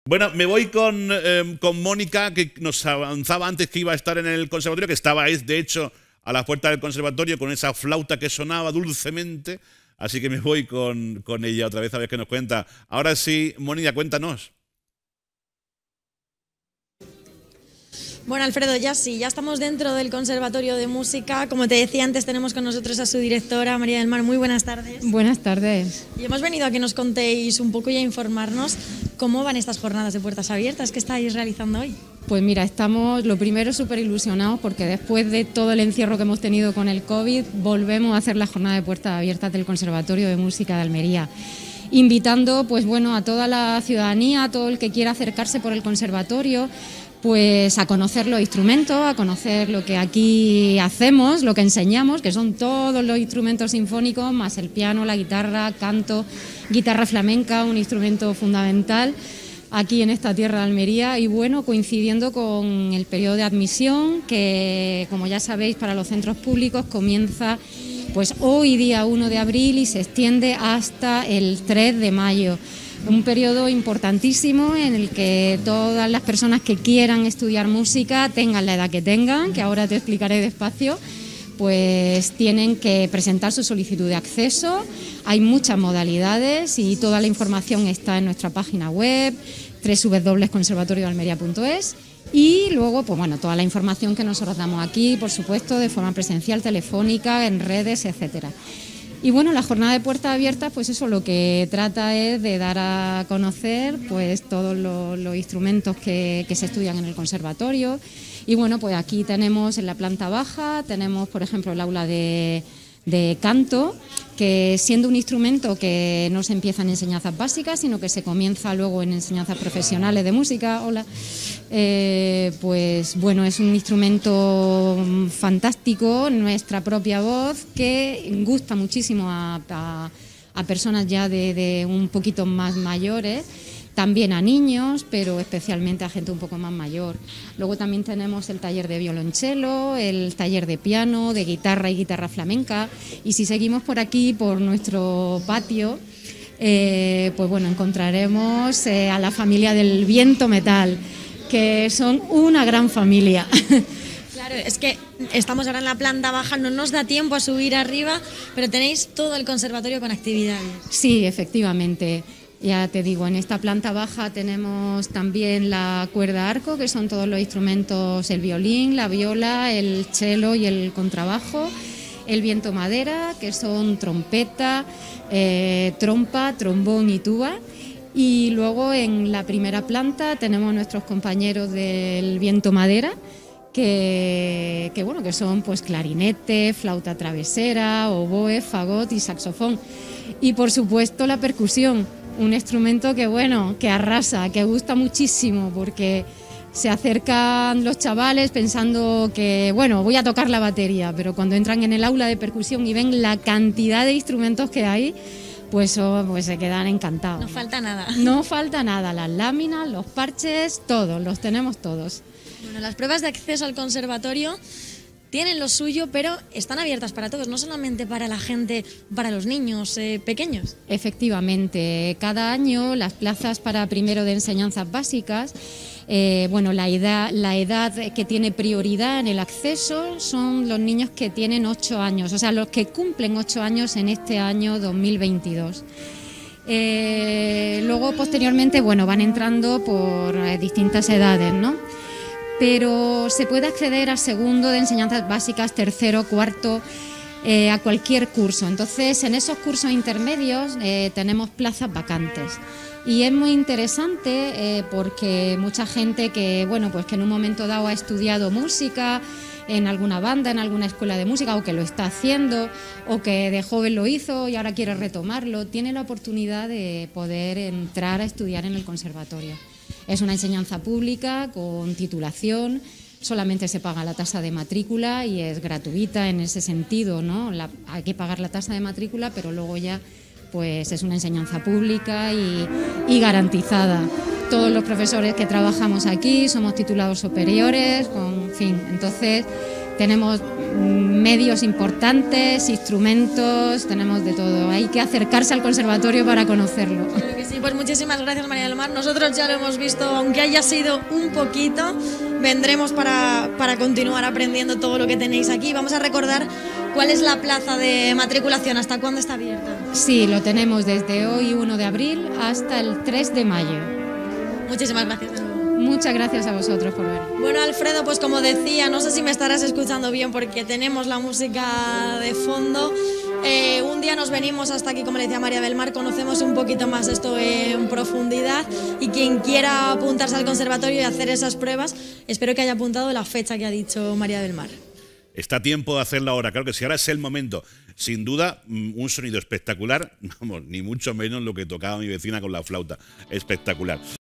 Bueno, me voy con Mónica, que nos avanzaba antes que iba a estar en el conservatorio, que estaba ahí, de hecho, a la puerta del conservatorio con esa flauta que sonaba dulcemente. Así que me voy con ella otra vez a ver qué nos cuenta. Ahora sí, Mónica, cuéntanos. Bueno, Alfredo, ya estamos dentro del Conservatorio de Música. Como te decía antes, tenemos con nosotros a su directora, María del Mar. Muy buenas tardes. Buenas tardes. Y hemos venido a que nos contéis un poco y a informarnos cómo van estas jornadas de puertas abiertas que estáis realizando hoy. Pues mira, estamos lo primero súper ilusionados porque después de todo el encierro que hemos tenido con el COVID, volvemos a hacer la jornada de puertas abiertas del Conservatorio de Música de Almería, invitando pues bueno a toda la ciudadanía, a todo el que quiera acercarse por el conservatorio, pues a conocer los instrumentos, a conocer lo que aquí hacemos, lo que enseñamos, que son todos los instrumentos sinfónicos, más el piano, la guitarra, canto, guitarra flamenca, un instrumento fundamental aquí en esta tierra de Almería, y bueno, coincidiendo con el periodo de admisión que, como ya sabéis, para los centros públicos comienza pues hoy día 1 de abril y se extiende hasta el 3 de mayo. Un periodo importantísimo en el que todas las personas que quieran estudiar música, tengan la edad que tengan, que ahora te explicaré despacio, pues tienen que presentar su solicitud de acceso. Hay muchas modalidades y toda la información está en nuestra página web, www.conservatoriodealmería.es, y luego pues bueno, toda la información que nosotros damos aquí, por supuesto, de forma presencial, telefónica, en redes, etcétera. Y bueno, la jornada de puertas abiertas, pues eso lo que trata es de dar a conocer pues todos los instrumentos que se estudian en el conservatorio. Y bueno, pues aquí tenemos en la planta baja, tenemos por ejemplo el aula de canto, que siendo un instrumento que no se empieza en enseñanzas básicas, sino que se comienza luego en enseñanzas profesionales de música, pues bueno, es un instrumento fantástico, nuestra propia voz, que gusta muchísimo a personas ya de un poquito más mayores, también a niños, pero especialmente a gente un poco más mayor. Luego también tenemos el taller de violonchelo, el taller de piano, de guitarra y guitarra flamenca. Y si seguimos por aquí, por nuestro patio, pues bueno, encontraremos a la familia del Viento Metal, que son una gran familia. Claro, es que estamos ahora en la planta baja, no nos da tiempo a subir arriba, pero tenéis todo el conservatorio con actividades. Sí, efectivamente. Ya te digo, en esta planta baja tenemos también la cuerda arco, que son todos los instrumentos, el violín, la viola, el cello y el contrabajo, el viento madera, que son trompeta, trompa, trombón y tuba. Y luego en la primera planta tenemos nuestros compañeros del viento madera, que bueno, que son pues clarinete, flauta travesera, oboe, fagot y saxofón. Y por supuesto la percusión, un instrumento que bueno, que arrasa, que gusta muchísimo, porque se acercan los chavales pensando que bueno, voy a tocar la batería, pero cuando entran en el aula de percusión y ven la cantidad de instrumentos que hay, pues se quedan encantados. No falta nada. No falta nada, las láminas, los parches, todos, los tenemos todos. Bueno, las pruebas de acceso al conservatorio tienen lo suyo, pero están abiertas para todos, no solamente para la gente, para los niños pequeños. Efectivamente, cada año las plazas para primero de enseñanzas básicas, bueno, la edad que tiene prioridad en el acceso son los niños que tienen 8 años, o sea, los que cumplen 8 años en este año 2022. Luego, posteriormente, bueno, van entrando por distintas edades, ¿no? Pero se puede acceder a segundo de enseñanzas básicas, tercero, cuarto, a cualquier curso. Entonces, en esos cursos intermedios tenemos plazas vacantes. Y es muy interesante porque mucha gente que, bueno, pues que en un momento dado ha estudiado música en alguna banda, en alguna escuela de música, o que lo está haciendo, o que de joven lo hizo y ahora quiere retomarlo, tiene la oportunidad de poder entrar a estudiar en el conservatorio. Es una enseñanza pública con titulación, solamente se paga la tasa de matrícula y es gratuita en ese sentido, ¿no? Hay que pagar la tasa de matrícula, pero luego ya pues es una enseñanza pública y garantizada. Todos los profesores que trabajamos aquí somos titulados superiores, en fin, entonces tenemos medios importantes, instrumentos, tenemos de todo. Hay que acercarse al conservatorio para conocerlo. Claro que sí. Y pues muchísimas gracias, María del Mar. Nosotros ya lo hemos visto, aunque haya sido un poquito, vendremos para continuar aprendiendo todo lo que tenéis aquí. Vamos a recordar cuál es la plaza de matriculación, hasta cuándo está abierta. Sí, lo tenemos desde hoy 1 de abril hasta el 3 de mayo. Muchísimas gracias de nuevo. Muchas gracias a vosotros por ver. Bueno, Alfredo, pues como decía, no sé si me estarás escuchando bien porque tenemos la música de fondo. Un día nos venimos hasta aquí, como le decía María del Mar, conocemos un poquito más esto en profundidad, y quien quiera apuntarse al conservatorio y hacer esas pruebas, espero que haya apuntado la fecha que ha dicho María del Mar. Está a tiempo de hacerlo ahora, claro que sí, ahora es el momento. Sin duda, un sonido espectacular, vamos, ni mucho menos lo que tocaba mi vecina con la flauta, espectacular.